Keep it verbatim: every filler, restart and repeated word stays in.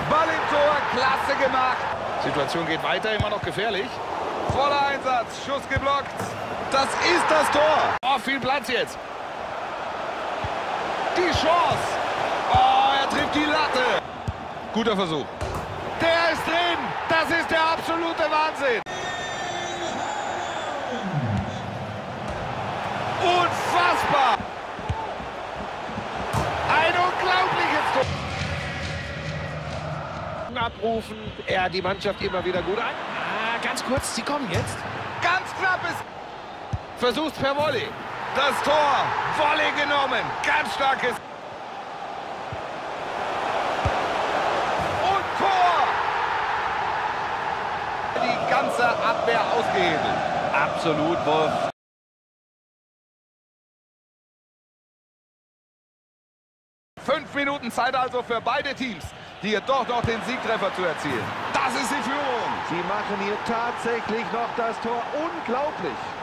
Ball im Tor, klasse gemacht. Situation geht weiter, immer noch gefährlich. Voller Einsatz, Schuss geblockt. Das ist das Tor. Oh, viel Platz jetzt. Die Chance. Oh, er trifft die Latte. Guter Versuch. Der ist drin. Das ist der absolute Wahnsinn. Unfassbar. Ein unglaubliches Tor. Abrufen, er die Mannschaft immer wieder gut an. Ah, ganz kurz, sie kommen jetzt. Ganz knappes. Versucht per Volley. Das Tor. Volley genommen. Ganz starkes. Und Tor. Die ganze Abwehr ausgehebelt. Absolut, Wolf. Fünf Minuten Zeit also für beide Teams, hier doch noch den Siegtreffer zu erzielen. Das ist die Führung. Sie machen hier tatsächlich noch das Tor. Unglaublich.